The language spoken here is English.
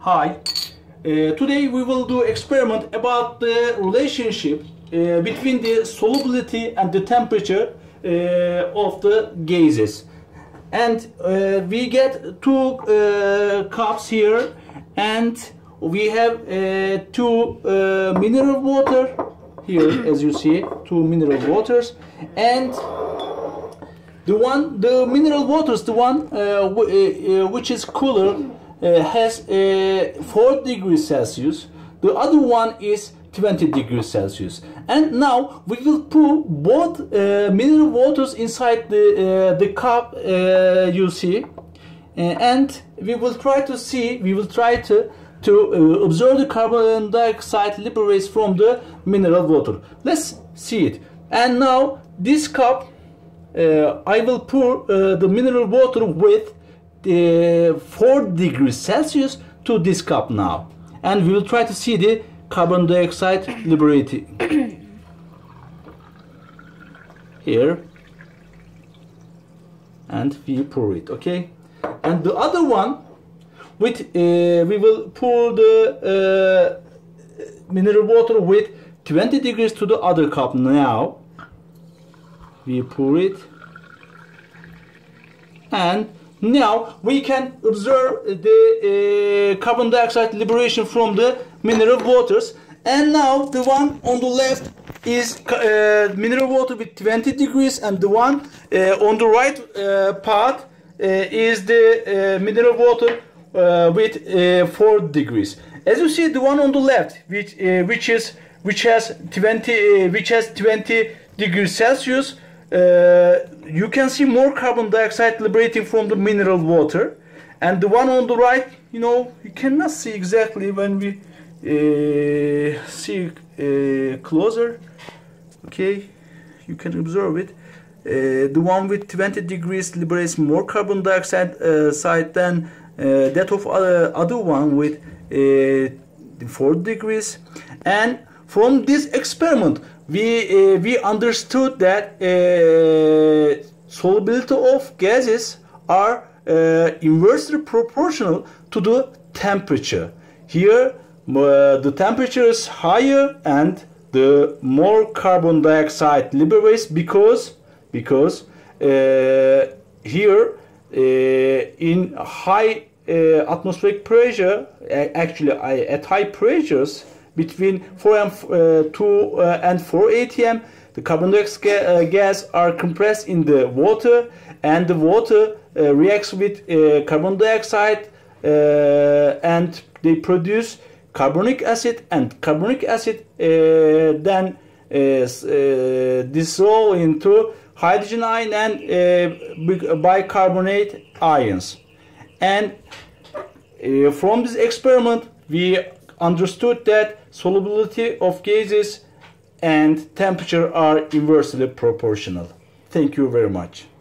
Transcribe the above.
Hi. Today we will do experiment about the relationship between the solubility and the temperature of the gases. And we get two cups here, and we have two mineral water here, as you see, two mineral waters, and the mineral waters, the one which is cooler, has 4 degrees Celsius. The other one is 20 degrees Celsius. And now we will put both mineral waters inside the cup, you see, and we will try to see, to observe the carbon dioxide liberates from the mineral water. Let's see it. And now this cup, I will pour the mineral water with 4 degrees Celsius to this cup now, and we will try to see the carbon dioxide liberating here, and we pour it, okay? And the other one, with we will pour the mineral water with 20 degrees to the other cup. Now we pour it, and now we can observe the carbon dioxide liberation from the mineral waters. And now the one on the left is mineral water with 20 degrees, and the one on the right part is the mineral water with 4 degrees. As you see, the one on the left, which has 20 degrees Celsius, you can see more carbon dioxide liberating from the mineral water, and the one on the right, you cannot see exactly when we see closer. Okay, you can observe it. The one with 20 degrees liberates more carbon dioxide than that of other one with 4 degrees. And from this experiment, we understood that solubility of gases are inversely proportional to the temperature. Here the temperature is higher and the more carbon dioxide liberates, because here in high atmospheric pressure, actually at high pressures between 2 and 4 atm, the carbon dioxide gas are compressed in the water, and the water reacts with carbon dioxide, and they produce carbonic acid, and carbonic acid then dissolve into hydrogen ion and bicarbonate ions. And from this experiment we understood that solubility of gases and temperature are inversely proportional. Thank you very much.